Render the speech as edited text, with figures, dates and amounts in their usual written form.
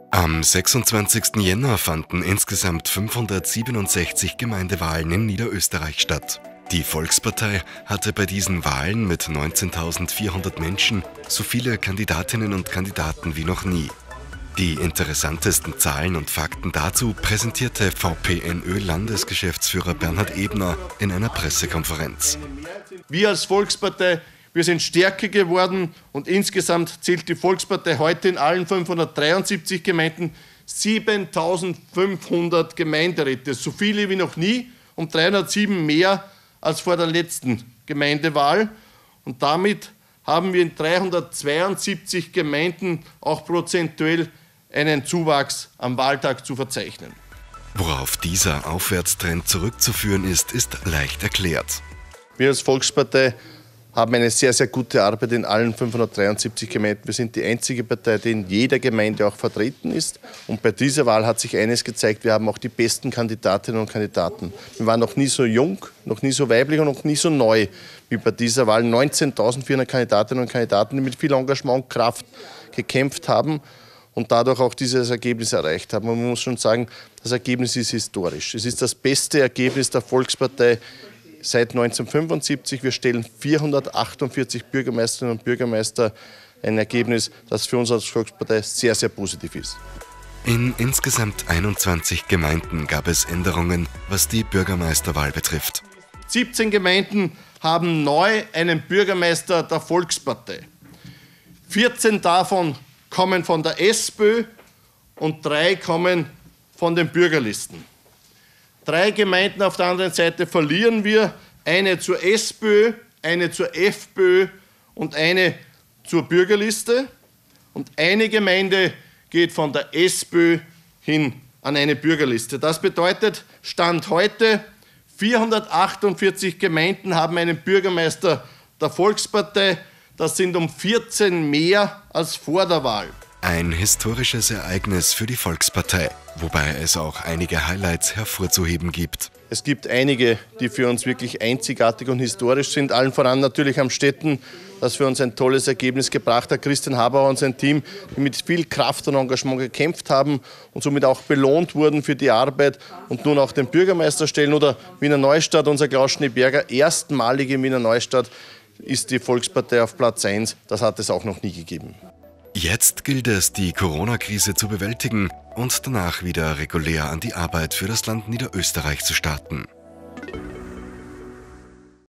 Am 26. Jänner fanden insgesamt 567 Gemeindewahlen in Niederösterreich statt. Die Volkspartei hatte bei diesen Wahlen mit 19.400 Menschen so viele Kandidatinnen und Kandidaten wie noch nie. Die interessantesten Zahlen und Fakten dazu präsentierte VPNÖ-Landesgeschäftsführer Bernhard Ebner in einer Pressekonferenz. Wir als Volkspartei, wir sind stärker geworden und insgesamt zählt die Volkspartei heute in allen 573 Gemeinden 7.500 Gemeinderäte, so viele wie noch nie, um 307 mehr als vor der letzten Gemeindewahl. Und damit haben wir in 372 Gemeinden auch prozentuell einen Zuwachs am Wahltag zu verzeichnen. Worauf dieser Aufwärtstrend zurückzuführen ist, ist leicht erklärt. Wir als Volkspartei haben eine sehr, sehr gute Arbeit in allen 573 Gemeinden. Wir sind die einzige Partei, die in jeder Gemeinde auch vertreten ist. Und bei dieser Wahl hat sich eines gezeigt, wir haben auch die besten Kandidatinnen und Kandidaten. Wir waren noch nie so jung, noch nie so weiblich und noch nie so neu wie bei dieser Wahl. 19.400 Kandidatinnen und Kandidaten, die mit viel Engagement und Kraft gekämpft haben und dadurch auch dieses Ergebnis erreicht haben. Und man muss schon sagen, das Ergebnis ist historisch. Es ist das beste Ergebnis der Volkspartei seit 1975. Wir stellen 448 Bürgermeisterinnen und Bürgermeister, ein Ergebnis, das für uns als Volkspartei sehr, sehr positiv ist. In insgesamt 21 Gemeinden gab es Änderungen, was die Bürgermeisterwahl betrifft. 17 Gemeinden haben neu einen Bürgermeister der Volkspartei. 14 davon kommen von der SPÖ und 3 kommen von den Bürgerlisten. 3 Gemeinden auf der anderen Seite verlieren wir, eine zur SPÖ, eine zur FPÖ und eine zur Bürgerliste. Und eine Gemeinde geht von der SPÖ hin an eine Bürgerliste. Das bedeutet, Stand heute, 448 Gemeinden haben einen Bürgermeister der Volkspartei. Das sind um 14 mehr als vor der Wahl. Ein historisches Ereignis für die Volkspartei, wobei es auch einige Highlights hervorzuheben gibt. Es gibt einige, die für uns wirklich einzigartig und historisch sind. Allen voran natürlich Amstetten, das für uns ein tolles Ergebnis gebracht hat. Christian Habauer und sein Team, die mit viel Kraft und Engagement gekämpft haben und somit auch belohnt wurden für die Arbeit und nun auch den Bürgermeister stellen. Oder Wiener Neustadt, unser Klaus Schneeberger, erstmalig in Wiener Neustadt ist die Volkspartei auf Platz 1. Das hat es auch noch nie gegeben. Jetzt gilt es, die Corona-Krise zu bewältigen und danach wieder regulär an die Arbeit für das Land Niederösterreich zu starten.